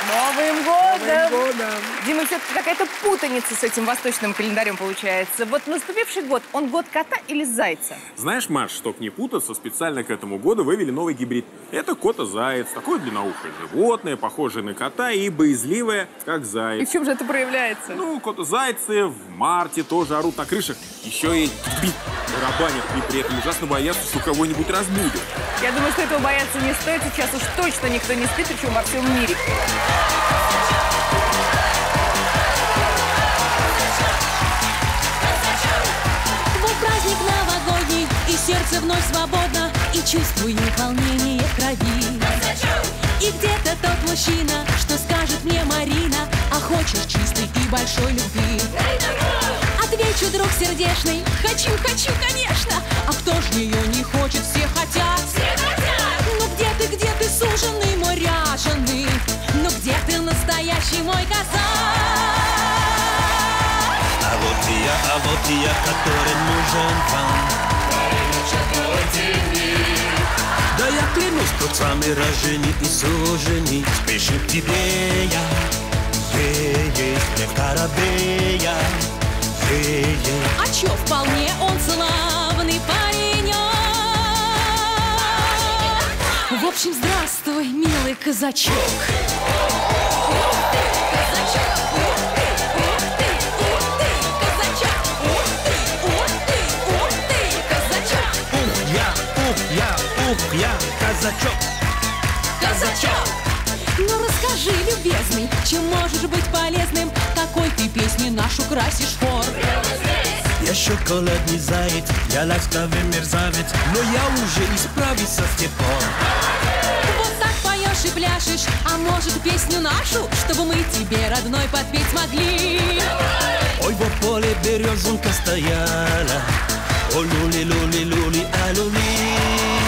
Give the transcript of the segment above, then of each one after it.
Новым годом! Новым годом! Дима, все-таки какая-то путаница с этим восточным календарем получается. Вот наступивший год, он год кота или зайца? Знаешь, Маш, чтоб не путаться, специально к этому году вывели новый гибрид. Это кот-заяц. Такое длинноухое животное, похожее на кота и боязливое, как И заяц. в чем же это проявляется? Ну, коты-зайцы в марте тоже орут на крышах. Еще и барабанят, и при этом ужасно боятся, что кого-нибудь разбудят. Я думаю, что этого бояться не стоит. Сейчас уж точно никто не спит, причем во всем мире. Вот праздник новогодний, и сердце вновь свободно, и чувствую волнение в крови. И где-то тот мужчина, что скажет мне: Марина, а хочешь чистой и большой любви? Отвечу, друг сердечный: хочу, хочу, конечно. А кто ж ее не хочет? Все хотят. Ну где ты, суженый мой ряженый? Ну где ты, настоящий мой казак? А вот и я, который нужен вам. Да я клянусь, тот самый рожденный и суженый. Спешит к тебе я, не в корабе я, А чё, вполне он славный паренек. В общем, здравствуй, милый казачок. я, казачок. Казачок! Ну расскажи, любезный, чем можешь быть полезным? Какой ты песни нашу красишь хор? Я шоколадный заяц, я ласковый мерзавец, но я уже исправился с тех пор. Вот так поешь и пляшешь, а может песню нашу, чтобы мы тебе, родной, подпеть смогли? Ой, во поле березонка стояла, о люли, люли, люли, а люли.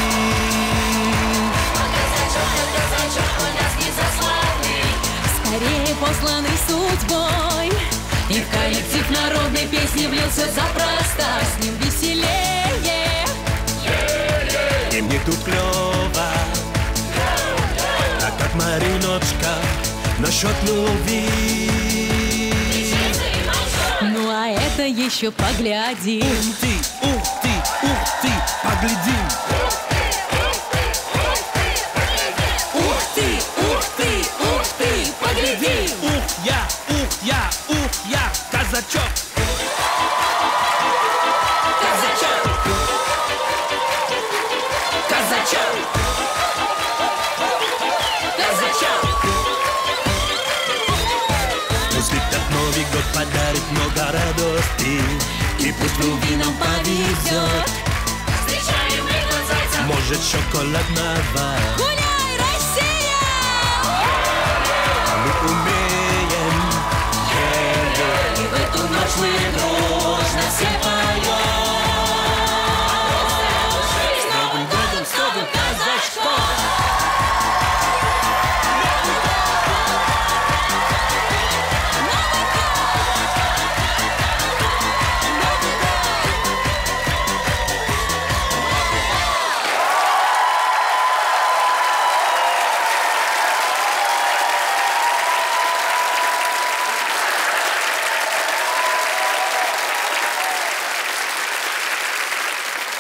Скорее посланный судьбой, и в коллектив народной песни влился запросто, с ним веселее. И мне тут клёво, так как Мариночка насчет любви. Ну а это еще поглядим. Ух ты, поглядим. Ух я, казачок. Казачок. Казачок. Казачок. Пусть этот Новый год подарит много радости, и пусть любви нам повезет. Встречаем мы год зайца. Может, шоколадного.